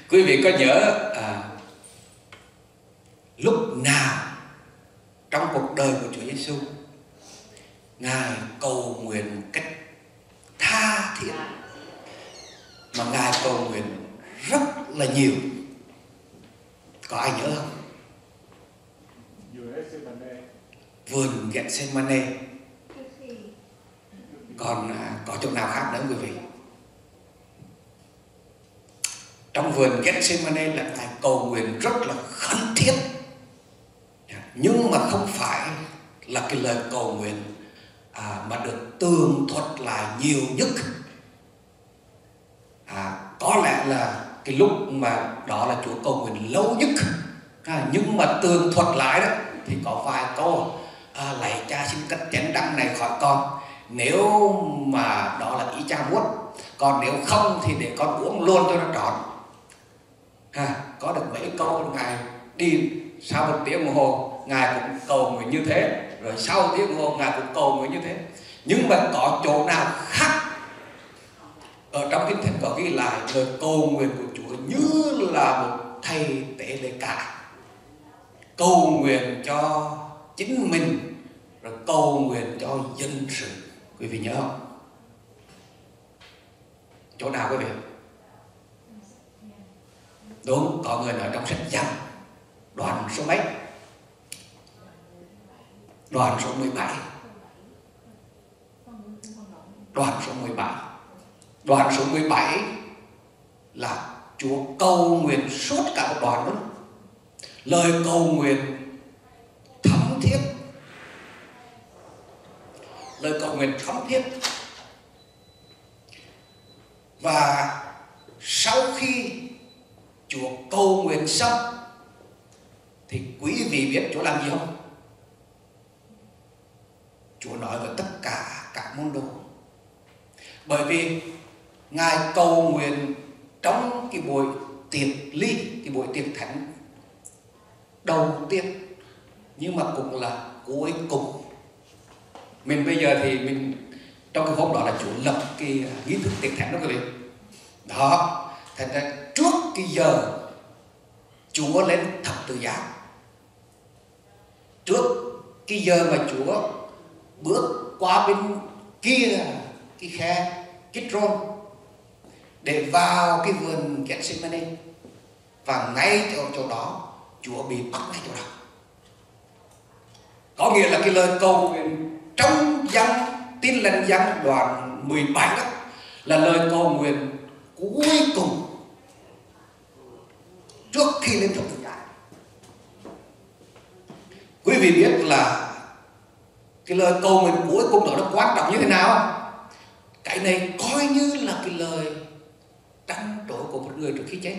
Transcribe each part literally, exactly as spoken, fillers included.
Quý vị có nhớ à, lúc nào trong cuộc đời của Chúa Giêsu Ngài cầu nguyện cách tha thiết, mà Ngài cầu nguyện rất là nhiều? Có ai nhớ không? Vườn Gethsemane. Còn à, có chỗ nào khác nữa quý vị? Trong vườn Gethsemane là Ngài cầu nguyện rất là khẩn thiết, nhưng mà không phải là cái lời cầu nguyện à, mà được tường thuật lại nhiều nhất. À, có lẽ là cái lúc mà đó là Chúa cầu nguyện lâu nhất, à, nhưng mà tường thuật lại đó thì có vài câu: à, lạy Cha xin cất chén đắng này khỏi con, nếu mà đó là ý Cha muốn, còn nếu không thì để con uống luôn cho nó trọn. À, có được mấy câu Ngài đi sau một tiếng đồng hồ Ngài cũng cầu nguyện như thế, rồi sau tiếng đồng hồ Ngài cũng cầu nguyện như thế. Nhưng mà có chỗ nào khác ở trong Kinh Thánh có ghi lại lời cầu nguyện của Chúa như là một thầy tế lễ cả, cầu nguyện cho chính mình rồi cầu nguyện cho dân sự? Quý vị nhớ không? Chỗ nào quý vị? Đúng, có người nói trong sách Giăng đoạn số mấy? Đoạn số mười bảy. Đoạn số mười bảy. Đoạn số mười bảy là Chúa cầu nguyện suốt cả một đoạn luôn. Lời cầu nguyện thấm thiết. Lời cầu nguyện thấm thiết. Và sau khi Chúa cầu nguyện xong thì quý vị biết Chúa làm gì không? Chúa nói với tất cả các môn đồ. Bởi vì Ngài cầu nguyện trong cái buổi tiệc ly, cái buổi tiệc thánh đầu tiên, nhưng mà cũng là cuối cùng. Mình bây giờ thì mình trong cái hôm đó là Chúa lập cái nghi thức tiệc thánh đó quý vị. Đó, thật ra trước cái giờ Chúa lên thập tự giá, trước cái giờ mà Chúa bước qua bên kia cái khe Kidron để vào cái vườn Gethsemane, và ngay chỗ chỗ đó Chúa bị bắt ngay chỗ đó. Có nghĩa là cái lời cầu nguyện trong Giăng, Tin Lành Giăng đoạn mười bảy đó là lời cầu nguyện cuối cùng trước khi lên thập tự giá. Quý vị biết là cái lời cầu nguyện cuối cùng đó nó quan trọng như thế nào? Cái này coi như là cái lời trăn trối của một người trước khi chết.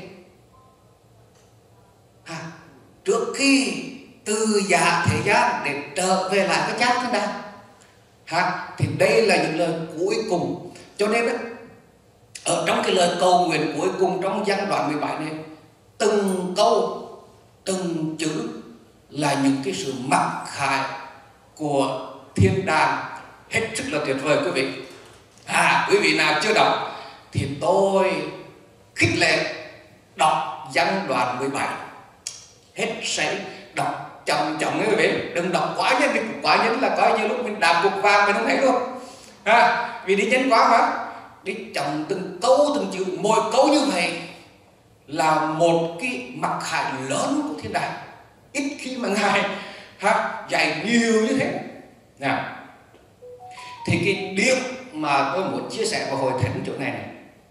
À, trước khi từ giả thế gian để trở về lại với Cha thiên đàng. À, thì đây là những lời cuối cùng. Cho nên đó, ở trong cái lời cầu nguyện cuối cùng trong Giăng đoạn mười bảy này, từng câu, từng chữ là những cái sự mặc khải của thiên đàng hết sức là tuyệt vời quý vị. À, quý vị nào chưa đọc thì tôi khích lệ đọc Giăng đoạn mười bảy hết sảy, đọc chậm chậm quý vị, đừng đọc quá nhanh, vì quá nhanh là coi như lúc mình đạp cục vàng mình không thấy luôn. À, vì đi nhanh quá mà, đi chậm từng câu từng chữ, mỗi câu như vậy là một cái mặc khải lớn của thiên đàng. Ít khi mà Ngài ha, dạy nhiều như thế. Nào, thì cái điểm mà tôi muốn chia sẻ vào hội thánh chỗ này này,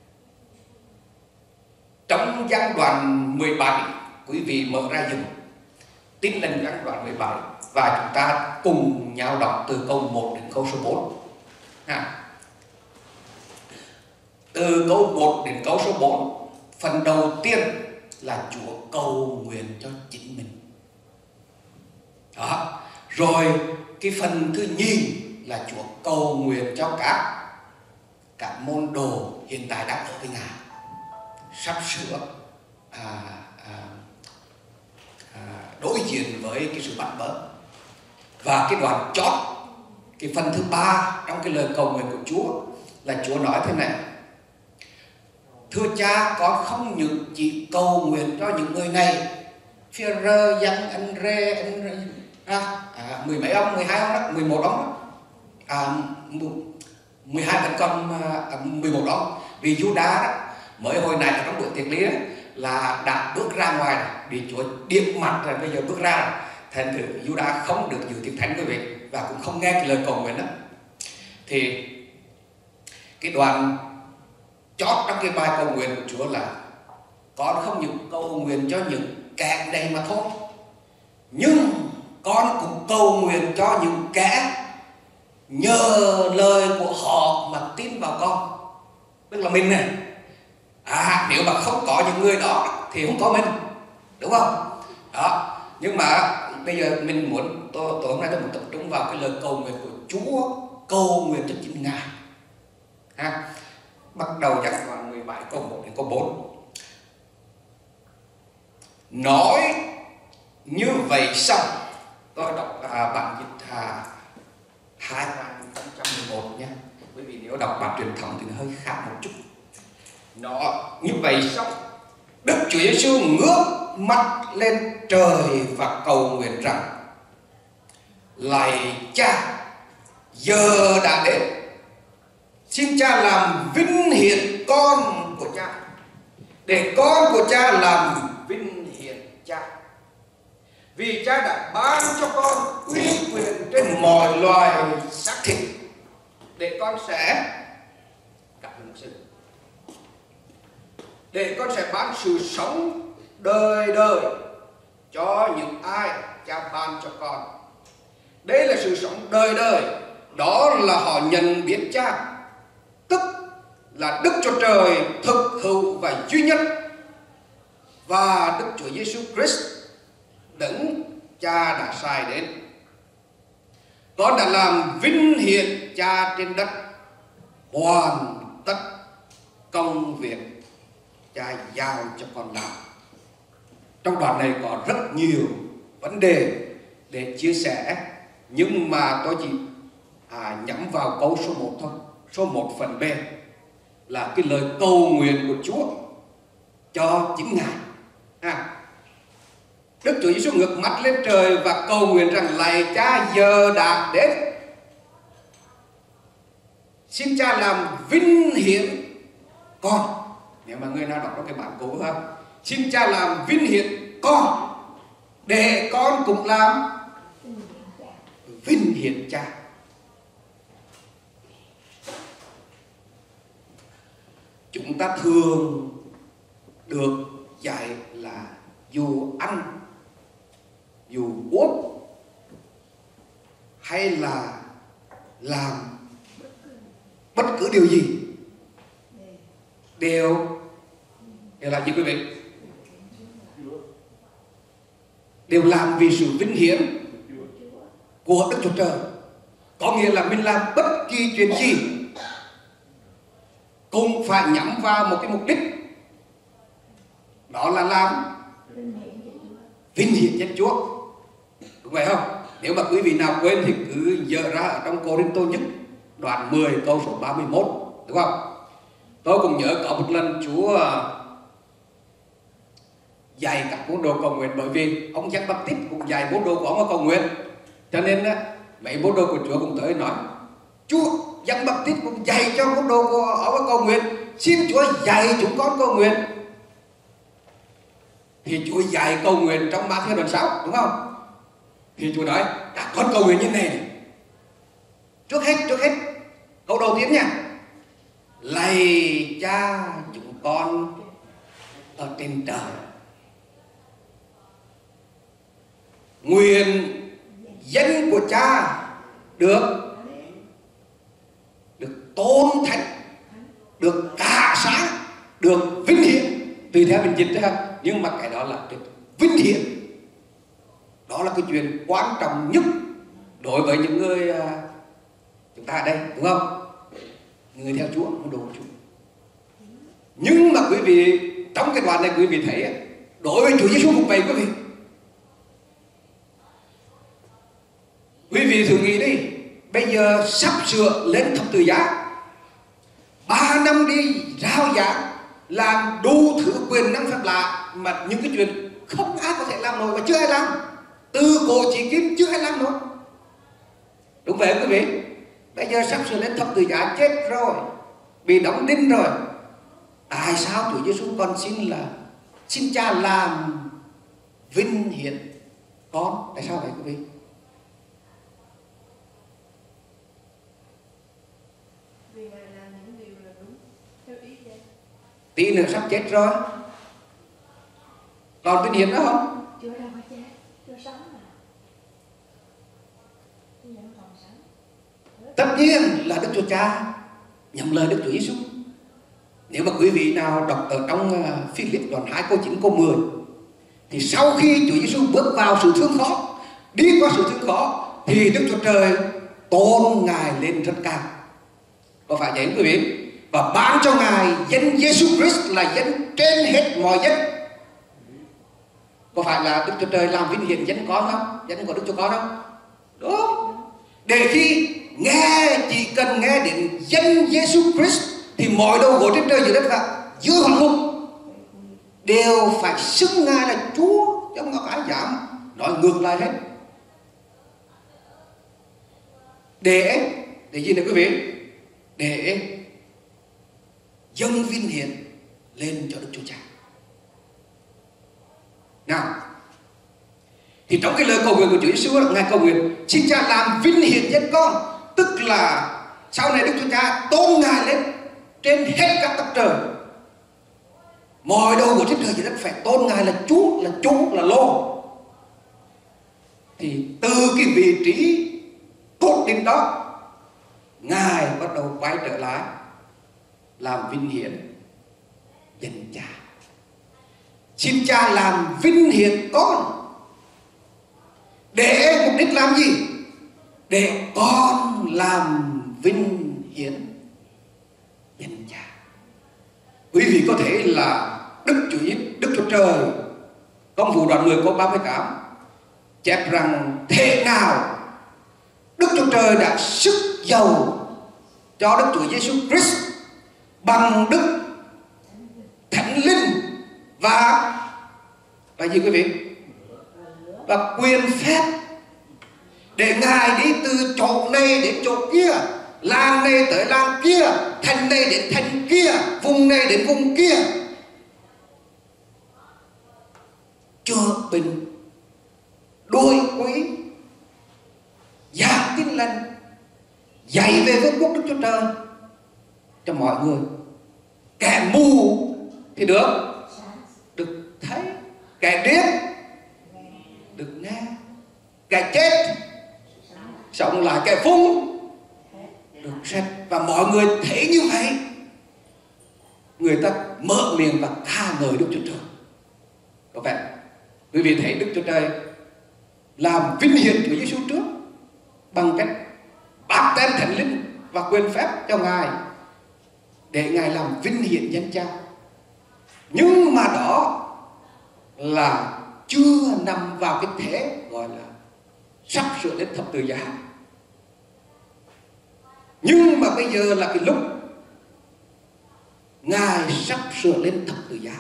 trong Giăng đoạn mười bảy, quý vị mở ra dùm Tin Lành Giăng đoạn mười bảy và chúng ta cùng nhau đọc từ câu một đến câu số bốn. À, từ câu một đến câu số bốn, phần đầu tiên là Chúa cầu nguyện cho chính mình. Đó. Rồi cái phần thứ nhì là Chúa cầu nguyện cho các các môn đồ hiện tại đang ở với Ngài, sắp sửa à, à, à, đối diện với cái sự bắt bớ. Và cái đoạn chót, cái phần thứ ba trong cái lời cầu nguyện của Chúa là Chúa nói thế này: thưa Cha, con không những chỉ cầu nguyện cho những người này, Führer, Giăng, anh Rê, anh à, à, mười mấy ông, mười hai ông đó, mười một ông đó, à, mười hai vẫn còn à, mười một ông, vì Judas đó mới hồi này ở trong buổi tiệc lý đó, là đã bước ra ngoài bị Chúa điểm mặt rồi, bây giờ bước ra thành thử Judas không được dự tiệc thánh quý vị, và cũng không nghe cái lời cầu nguyện đó. Thì cái đoạn chót trong cái bài cầu nguyện của Chúa là con không những cầu nguyện cho những kẻ này mà thôi, nhưng con cũng cầu nguyện cho những kẻ nhờ lời của họ mà tin vào con, tức là mình này. À, nếu mà không có những người đó thì không có mình, đúng không? Đó. Nhưng mà bây giờ mình muốn, tôi, tôi hôm nay tôi muốn tập trung vào cái lời cầu nguyện của Chúa, cầu nguyện cho chính Ngài. Ha. Bắt đầu giảng đoạn mười bảy câu một đến câu bốn. Nói như vậy xong, tôi đọc à, bản dịch à, hai nghìn không trăm mười một nhé, bởi vì nếu đọc bản truyền thống thì nó hơi khác một chút. Nó như vậy xong, Đức Chúa Giêsu ngước mắt lên trời và cầu nguyện rằng: lạy Cha, giờ đã đến, xin Cha làm vinh hiển con của Cha, để con của Cha làm vinh hiển Cha, vì Cha đã ban cho con uy quyền trên mọi loài xác thịt, để con sẽ cảm ơn sự để con sẽ ban sự sống đời đời cho những ai Cha ban cho con. Đây là sự sống đời đời, đó là họ nhận biết Cha, tức là Đức Chúa Trời thực hữu và duy nhất, và Đức Chúa Giêsu Christ đấng Cha đã sai đến. Con đã làm vinh hiển Cha trên đất, hoàn tất công việc Cha giao cho con làm. Trong đoạn này có rất nhiều vấn đề để chia sẻ, nhưng mà tôi chỉ à, nhắm vào câu số một thôi. Số một phần B là cái lời cầu nguyện của Chúa cho chính Ngài. À, Đức Chúa Giêsu ngước mắt lên trời và cầu nguyện rằng: lạy Cha, giờ đã đến, xin Cha làm vinh hiển con. Nếu mà người nào đọc cái bản cố ha, xin Cha làm vinh hiển con, để con cũng làm vinh hiển Cha. Chúng ta thường được dạy là dù ăn, dù uống, hay là làm bất cứ điều gì đều đều là gì quý vị? Đều làm vì sự vinh hiển của Đức Chúa Trời. Có nghĩa là mình làm bất kỳ chuyện gì cũng phải nhắm vào một cái mục đích, đó là làm vinh hiển danh Chúa, đúng vậy không? Nếu mà quý vị nào quên thì cứ dở ra ở trong Cô-rinh-tô nhất đoạn mười câu số ba mươi mốt, đúng không? Tôi cũng nhớ có một lần Chúa dạy các môn đồ cầu nguyện, bởi vì ông Giăng Báp-tít cũng dạy môn đồ của ông cầu nguyện, cho nên mấy môn đồ của Chúa cũng tới nói: Chúa, Giăng Báp-tít cũng dạy cho môn đồ của ông cầu nguyện, xin Chúa dạy chúng con cầu nguyện. Thì Chúa dạy cầu nguyện trong Ma-thi-ơ đoạn sáu, đúng không? Thì Chúa nói: các con cầu nguyện như này này. Trước hết, trước hết câu đầu tiên nha: lạy Cha chúng con ở trên trời, nguyện danh của Cha được được tôn thánh, được cả sáng, được vinh hiển, tùy theo mình dịch ra, nhưng mà cái đó là cái vinh hiển. Đó là cái chuyện quan trọng nhất đối với những người uh, chúng ta ở đây, đúng không? Người theo Chúa, môn đồ của Chúa. Nhưng mà quý vị, trong cái đoạn này quý vị thấy, đối với Chúa Giêsu cũng vậy quý vị. Quý vị thử nghĩ đi, bây giờ sắp sửa lên thập tự giá, ba năm đi rao giảng, làm đủ thứ quyền năng phép lạ mà những cái chuyện không ai có thể làm nổi và chưa ai làm, từ cổ chí kim chưa ai làm nổi. Đúng vậy quý vị. Bây giờ sắp sửa lên thập tự giá, chết rồi, bị đóng đinh rồi, tại sao Chúa Giêsu còn xin là xin Cha làm vinh hiển con? Tại sao vậy quý vị? Vì Ngài làm những điều là đúng theo ý Cha. Tí nữa sắp chết rồi, còn vinh hiển nữa không? Chúa đâu có chết, Chúa sống mà. Chúa vẫn còn sống. Tất nhiên là Đức Chúa Cha nhầm lời Đức Chúa Giêsu. Nếu mà quý vị nào đọc ở trong Philip đoạn hai câu chín câu mười, thì sau khi Chúa Giêsu bước vào sự thương khó, đi qua sự thương khó, thì Đức Chúa Trời tôn Ngài lên rất cao. Có phải vậy quý vị? Và ban cho Ngài danh Giêsu Christ là danh trên hết mọi danh. Có phải là Đức Chúa Trời làm vinh hiển danh con không? Danh của Đức Chúa Con không? Đúng. Để khi nghe, chỉ cần nghe đến danh Giêsu Christ thì mọi đầu gối trên trời dưới đất và dưới hoàng ngục đều phải xưng Ngài là Chúa, chứ không có ai dám nói ngược lại hết. Để để gì nữa quý vị? Để dâng vinh hiển lên cho Đức Chúa Cha. Nào, thì trong cái lời cầu nguyện của Chúa Giêsu là Ngài cầu nguyện xin Cha làm vinh hiển danh con, tức là sau này Đức Chúa Cha tôn Ngài lên trên hết các tầng trời, mọi đầu của trên trời dưới đất phải tôn Ngài là Chúa, là Chúa, là Lô. Thì từ cái vị trí tốt đến đó, Ngài bắt đầu quay trở lại làm vinh hiển danh Cha. Xin Cha làm vinh hiển con. Để mục đích làm gì? Để con làm vinh hiển danh Cha. Quý vị có thể là Đức Chúa Đức Chúa Trời, công vụ đoạn mười câu ba mươi tám chép rằng thế nào Đức Chúa Trời đã sức giàu cho Đức Chúa Giêsu Christ bằng Đức Thánh Linh và và gì quý vị? Và quyền phép để Ngài đi từ chỗ này đến chỗ kia, làng này tới làng kia, thành này đến thành kia, vùng này đến vùng kia, chữa bệnh, đôi quý, giảng tin lành, dạy về vương quốc Đức Chúa Trời cho mọi người. Kẻ mù thì được được thấy, kẻ điếc được nghe, kẻ chết sống lại, kẻ phung được sạch. Và mọi người thấy như vậy, người ta mở miệng và ca ngợi Đức Chúa Trời. Có vậy quý vị thấy Đức Chúa Trời làm vinh hiển Chúa Giêsu trước bằng cách báp tem Thánh Linh và quyền phép cho Ngài để Ngài làm vinh hiển danh Cha. Nhưng mà đó là chưa nằm vào cái thế gọi là sắp sửa đến thập tự giá. Nhưng mà bây giờ là cái lúc Ngài sắp sửa lên thập tự giá,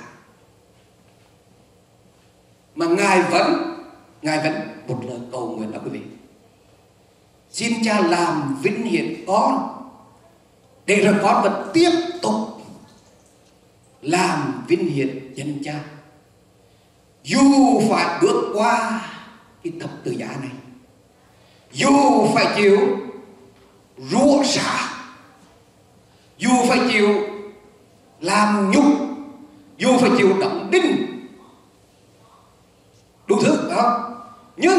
mà Ngài vẫn Ngài vẫn một lời cầu nguyện đó quý vị: xin Cha làm vinh hiển con, để rồi con vẫn tiếp tục làm vinh hiển danh Cha. Dù phải bước qua cái thập tự giá này, dù phải chịu rủa xả, dù phải chịu làm nhục, dù phải chịu đóng đinh đủ thứ, đó, nhưng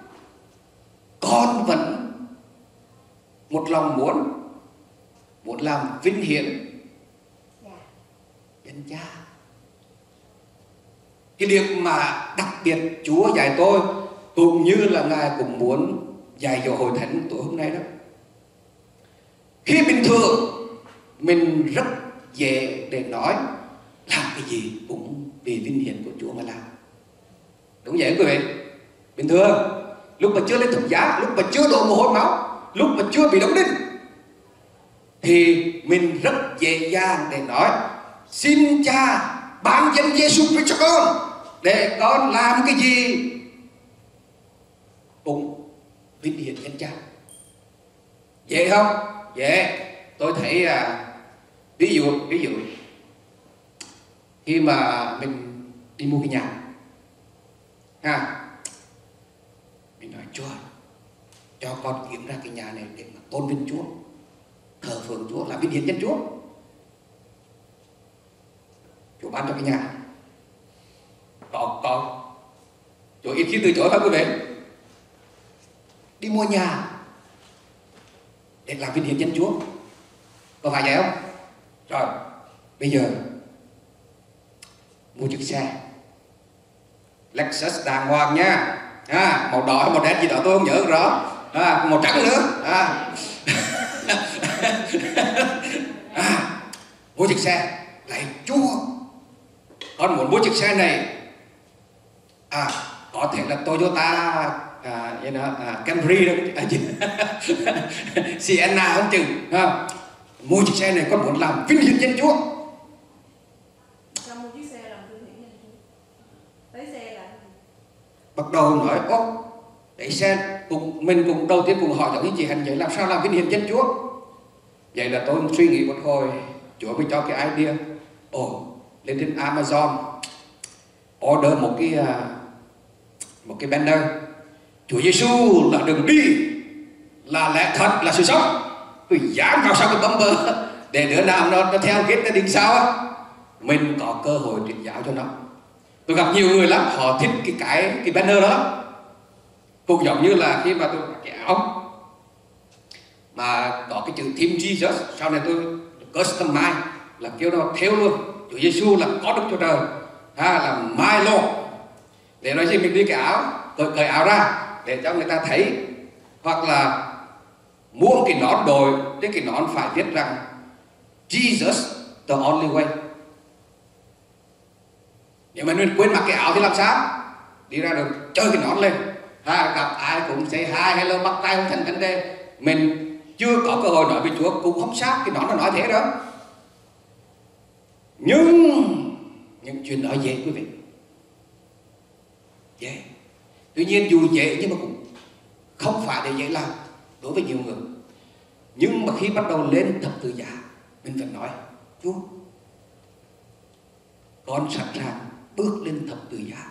con vẫn một lòng muốn muốn làm vinh hiển danh Cha. Cái điều mà đặc biệt Chúa dạy tôi, cũng như là Ngài cũng muốn dạy cho hội thánh tối hôm nay đó. Khi bình thường mình rất dễ để nói làm cái gì cũng vì vinh hiển của Chúa mà làm. Đúng vậy quý vị. Bình thường lúc mà chưa lên thập giá, lúc mà chưa đổ mồ hôi máu, lúc mà chưa bị đóng đinh, thì mình rất dễ dàng để nói xin Cha ban danh Giêsu Christ cho con để con làm cái gì cũng vinh hiển danh Cha. Dễ không? Dễ. Tôi thấy à, ví dụ ví dụ khi mà mình đi mua cái nhà ha, mình nói Chúa cho con kiếm ra cái nhà này để mà tôn vinh Chúa, thờ phượng Chúa, làm vinh hiển danh Chúa. Chúa ban cho cái nhà. Có có Chúa ít khi từ chối phải quý vị. Đi mua nhà để làm vinh hiển danh Chúa, có phải vậy không? Rồi bây giờ mua chiếc xe Lexus đàng hoàng nha, à, màu đỏ hay màu đen gì đó tôi không nhớ rõ, à, màu trắng nữa, à. À, mua chiếc xe lại Chúa, con muốn mua chiếc xe này, à, có thể là Toyota à, you know, à, Camry đó, à, Sienna không chừng, à, mua chiếc xe này con muốn làm vinh hiển danh Chúa. Sao mua chiếc xe làm vinh hiển danh Chúa? Lấy xe làm gì? Bắt đầu nói ô, lấy xe cùng mình cùng đầu tiên cùng hỏi giống như chị Hạnh vậy, làm sao làm vinh hiển danh Chúa? Vậy là tôi suy nghĩ một hồi, Chúa mới cho cái idea, ồ, lên trên Amazon order một cái một cái banner, Chúa Giêsu là đường đi, là lẽ thật, là sự sống. Tôi dán vào sau cái bumper để đứa nào nó, nó theo kết nó định sao á, mình có cơ hội truyền giáo cho nó. Tôi gặp nhiều người lắm, họ thích cái cái cái banner đó. Cũng giống như là khi mà tôi mặc cái áo mà có cái chữ Team Jesus, sau này tôi customize là kêu nó theo luôn, Chúa Giêsu là có Đức Chúa Trời, ha, là my Lord. Để nói gì mình đi cái áo, cởi, cởi áo ra để cho người ta thấy, hoặc là mua một cái nón đội, trên cái nón phải viết rằng Jesus the only way. Nếu mà mình quên mặc cái áo thì làm sao? Đi ra đường chơi cái nón lên, ha, gặp ai cũng say hi hello, bắt tay không thành vấn đề. Mình chưa có cơ hội nói với Chúa cũng không sao, cái nón nó nói thế đó. Nhưng những chuyện đó dễ quý vị, dễ. Tuy nhiên dù dễ nhưng mà cũng không phải để dễ làm đối với nhiều người. Nhưng mà khi bắt đầu lên thập tự giá, mình phải nói Chúa, con sẵn sàng bước lên thập tự giá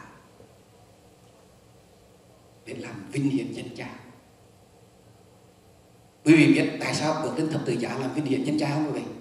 để làm vinh hiển danh Cha. Quý vị biết tại sao bước lên thập tự giá làm vinh hiển danh Cha không quý vị?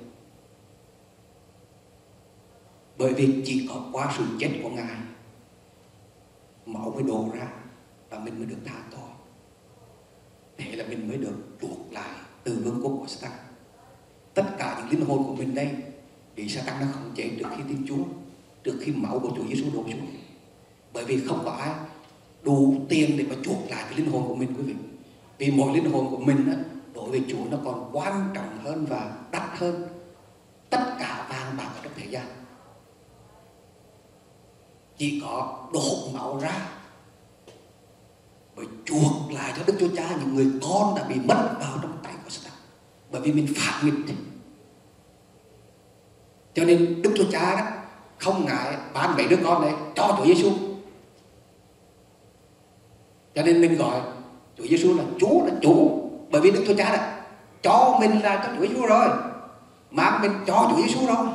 Bởi vì chỉ có qua sự chết của Ngài, máu mới đổ ra và mình mới được tha tội. Thế là mình mới được chuộc lại từ vương quốc của Satan. Tất cả những linh hồn của mình đây bị Satan nó khống chế trước khi tin Chúa, trước khi máu của Chúa Giêsu đổ xuống. Bởi vì không có ai đủ tiền để mà chuộc lại cái linh hồn của mình quý vị. Vì mỗi linh hồn của mình á, đối với Chúa nó còn quan trọng hơn và đắt hơn tất cả vàng bạc ở trong thế gian. Chỉ có đổ máu ra mới chuộc lại cho Đức Chúa Cha những người con đã bị mất vào trong tay của Satan. Bởi vì mình phản nghịch. Cho nên Đức Chúa Cha đó không ngại bán mấy đứa con này cho Chúa Giêsu. Cho nên mình gọi Chúa Giêsu là Chúa, là chủ. Bởi vì Đức Chúa Cha đã cho mình là cho Chúa Giêsu rồi, mang mình cho Chúa Giêsu rồi.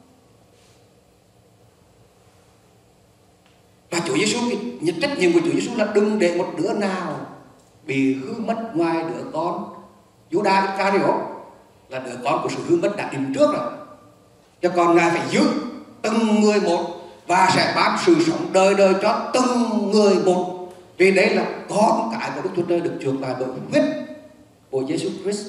Và Chúa Giêsu, cái trách nhiệm của Chúa Giêsu là đừng để một đứa nào bị hư mất ngoài đứa con Judas Iscariot, là đứa con của sự hư mất đã định trước rồi. Cho con Ngài phải giữ từng người một và sẽ ban sự sống đời đời cho từng người một. Vì đây là con cái của Đức Chúa Trời được chuộc lại bởi huyết của Giêsu Christ.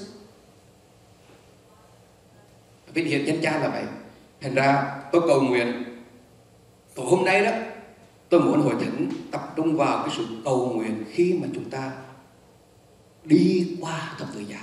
Vinh hiển danh Cha là vậy. Thành ra tôi cầu nguyện tối hôm nay đó, tôi muốn hội thánh tập trung vào cái sự cầu nguyện khi mà chúng ta đi qua thập tự giá.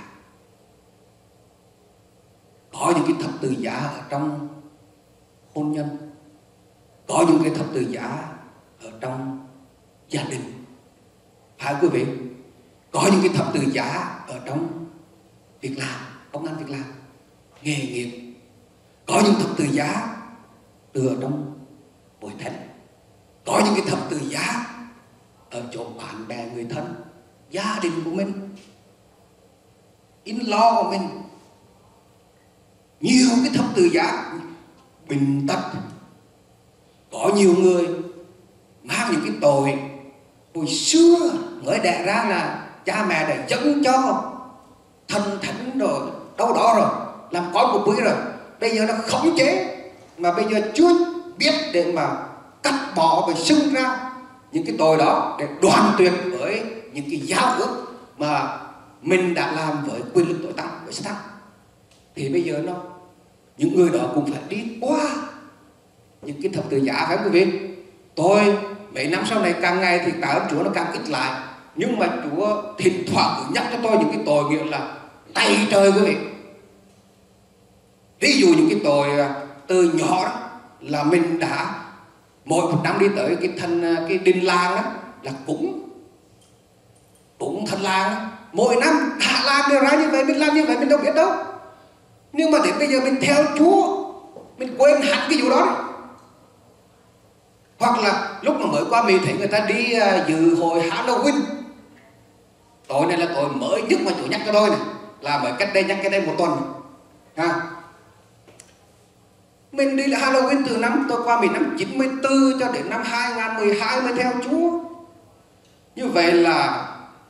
Có những cái thập tự giá ở trong hôn nhân, có những cái thập tự giá ở trong gia đình, phải quý vị? Có những cái thập tự giá ở trong việc làm, công ăn việc làm, nghề nghiệp. Có những thập tự giá tựa trong Hội Thánh. Có những cái thập tự giá ở chỗ bạn bè người thân, gia đình của mình, in-law của mình. Nhiều cái thập tự giá, bệnh tật. Có nhiều người mang những cái tội hồi xưa mới đẻ ra là cha mẹ đã dâng cho thần thánh rồi, đâu đó rồi, làm con của quý rồi. Bây giờ nó khống chế, mà bây giờ Chúa biết để mà cắt bỏ và xưng ra những cái tội đó để đoàn tuyệt với những cái giao ước mà mình đã làm với quyền lực tội tăng, với Satan. Thì bây giờ nó những người đó cũng phải đi qua những cái thập tự giá, phải không quý vị? Tôi mấy năm sau này càng ngày thì tạ ơn Chúa nó càng ít lại, nhưng mà Chúa thỉnh thoảng cứ nhắc cho tôi những cái tội nghĩa là tay trời quý vị. Ví dụ những cái tội từ nhỏ đó là mình đã mỗi một năm đi tới cái thân cái đình làng đó là cúng cúng thần làng đó. Mỗi năm đã làm điều ra như vậy, mình làm như vậy mình đâu biết đâu. Nhưng mà đến bây giờ mình theo Chúa, mình quên hẳn cái vụ đó đấy. Hoặc là lúc mà mới qua mình thấy người ta đi uh, dự hội Halloween. Tội này là tội mới nhất mà Chúa nhắc cho tôi này, là mới cách đây nhắc cái đây một tuần ha. Mình đi là Halloween từ năm tôi qua mình năm chín mươi tư cho đến năm hai không một hai mới theo Chúa. Như vậy là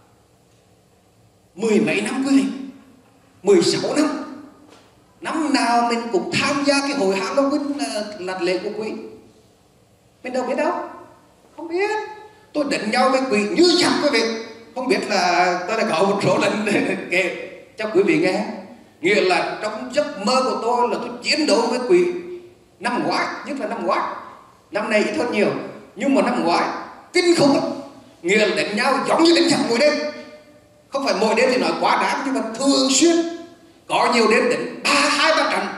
mười mấy năm quý vị, mười sáu năm. Năm nào mình cũng tham gia cái hội Halloween là lễ của quý. Mình đâu biết đâu, không biết. Tôi đánh nhau với quỷ như giặc quý vị. Không biết là tôi đã có một số lần kể cho quý vị nghe. Nghĩa là trong giấc mơ của tôi là tôi chiến đấu với quỷ. Năm ngoái, nhất là năm ngoái. Năm nay ít hơn nhiều, nhưng mà năm ngoái kinh khủng lắm. Nghĩa là đánh nhau giống như đánh giặc mỗi đêm. Không phải mỗi đêm thì nói quá đáng, nhưng mà thường xuyên. Có nhiều đêm đến ba hai ba trận.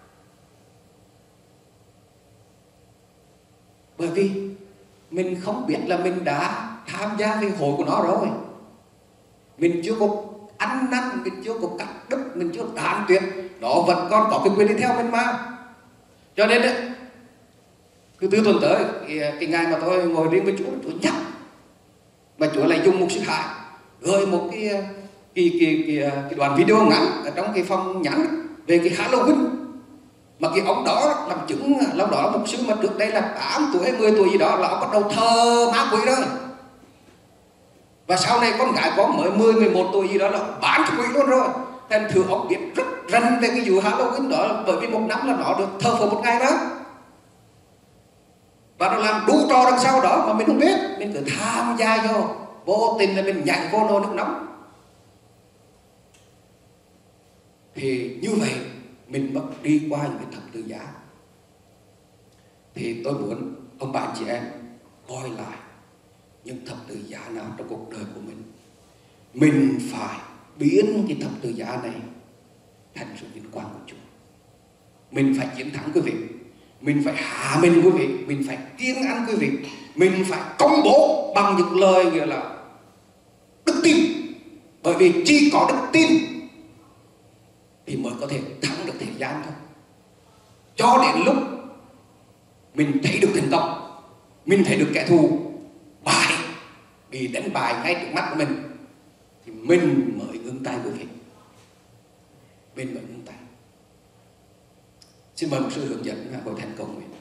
Bởi vì mình không biết là mình đã tham gia cái hội của nó rồi. Mình chưa có ăn năn, mình chưa có cắt đứt, mình chưa tán tuyệt. Nó vẫn còn có cái quyền đi theo mình mà. Cho nên đấy, cứ từ tuần tới cái, cái ngày mà tôi ngồi riêng với Chúa, Chúa nhắc. Và Chúa lại dùng một sự hại, gửi một cái cái, cái, cái, cái đoạn video ngắn ở trong cái phòng nhắn về cái Halloween. Mà cái ông đó làm chứng, lúc đó một sư mà trước đây là tám tuổi hay mười tuổi gì đó là ông bắt đầu thờ ma quỷ rồi. Và sau này con gái có mới mười, mười một tuổi gì đó là bán cho quỷ luôn rồi. Thành thử ông biết rất rành về cái vụ Halloween đó, bởi vì một năm là nó được thờ phượng một ngày đó. Và nó làm đủ trò đằng sau đó mà mình không biết. Mình cứ tham gia vô, vô tình là mình nhảy vô nồi nước nóng. Thì như vậy mình mất đi qua những cái thập tự giá. Thì tôi muốn ông bà chị em coi lại những thập tự giá nào trong cuộc đời của mình. Mình phải biến cái thập tự giá này thành sự vinh quang của Chúa. Mình phải chiến thắng quý vị. Mình phải hạ mình quý vị. Mình phải kiêng ăn quý vị. Mình phải công bố bằng những lời nghĩa là đức tin. Bởi vì chỉ có đức tin thì mới có thể thắng được thế gian thôi. Cho đến lúc mình thấy được thành công, mình thấy được kẻ thù bại, bị đánh bại ngay trước mắt của mình, thì mình mới ngưng tay quý vị. Mình mới ngưng tay. Xin mời một sự hướng dẫn hội thánh cầu nguyện.